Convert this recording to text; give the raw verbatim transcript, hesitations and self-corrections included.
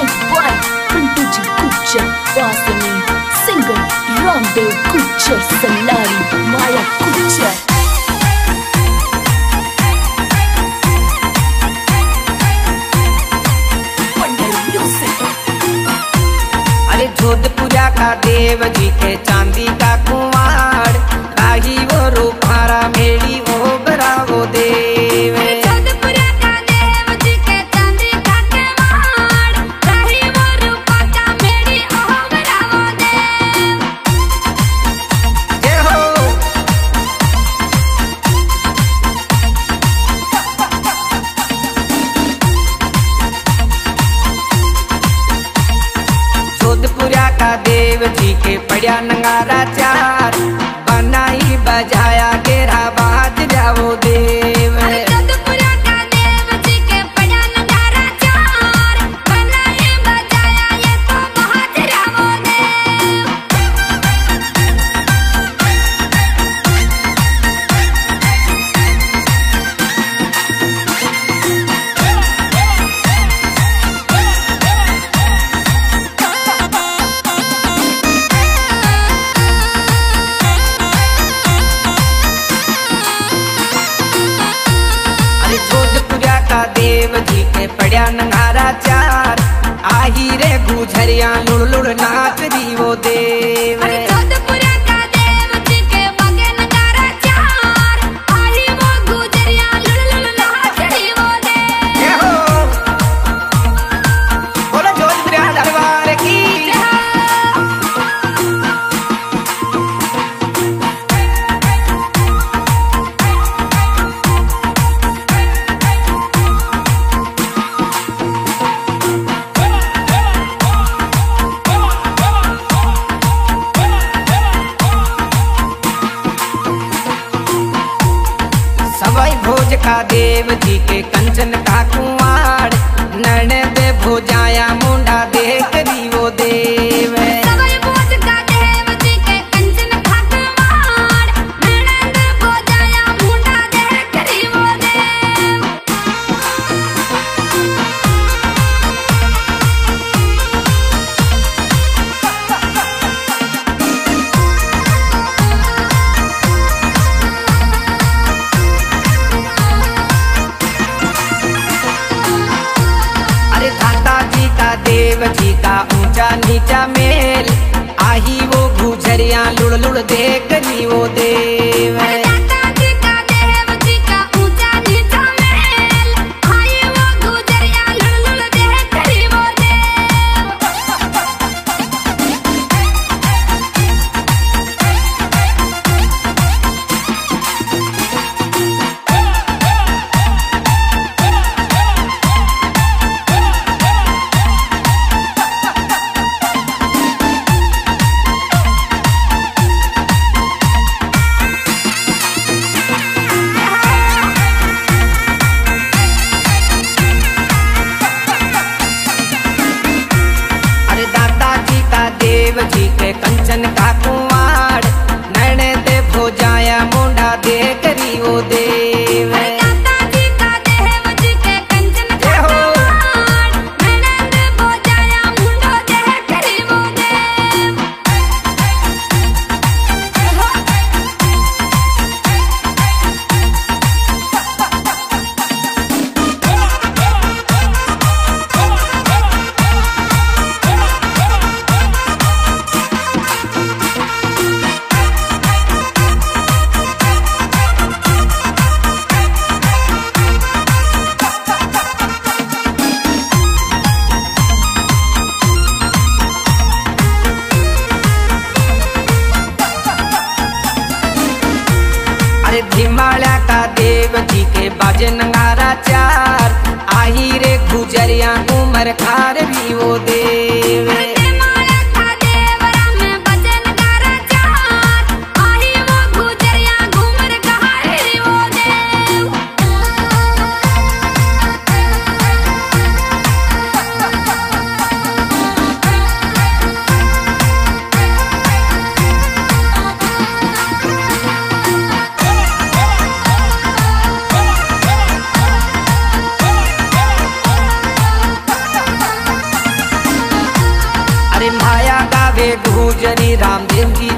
Nice boy, Pintu ji Gujar, Wasani, singer Ramdev Gujar, Salari, Maya Gujar. अरे जोधपुरा का देव जी के चांदी का कुंवार, राही वो रूपारा मेरी वो बरा वो देव। जोधपुरा का देव जी के चांदी का कुंवार, राही वो रूपारा मेरी वो बरा वो देव। जय हो। जोधपुरा का देव जी के पड़िया नंगारा चार, बनाई बजाया गेरा बाज जाओ देव। जोधपुरा का देव जी के पड़िया नंगारा चार, बनाई बजाया ये तो बाज जाओ देव। जोधपुरा का देव जी के पड़िया नंगारा चार, आही रे गुजरिया लुड़ लुड़ नाच दी वो देव। जोधपुरा का देव जी के बगे नंगारा चार, आही वो गुजरिया लुल लुल नाच रही वो देव। जय हो। बोलो जोधपुरा दरबार की। सवाई भोज का देव जी के कंचन का कुंवार, नैन दे भोजाया मुंडा देख दी वो देव। सवाई भोज का देव जी के कंचन का कुंवार, नैन दे भोजाया मुंडा देख रही वो देव। अरे दाता जी का देव जी का ऊंचा नीचा मेल, आही वो गुजरिया लुड़ लुड़ देख ली वो देव। दाता जी का देव जी का ऊंचा नीचा महल, आए वो गुजरिया लुल लुल देख रही वो देव। अरे दाता जी का देव जी के कंचन का कुंवार, नैने दे भोजाया मुंडा देख री वो देव। दाता जी का देव जी के कंचन का कुंवार, नैन दे भोजाया मुंडा देख रही वो देव। अरे धिमाड़ा का देव जी के बाजे नंगारा चार, आही रे गुजरिया उमर खार भी वो देव। माला का देव राम बजे नगारा चार, आही वो गुजरिया घूमर कहा रही वो देव। के गुजरी रामदेव जी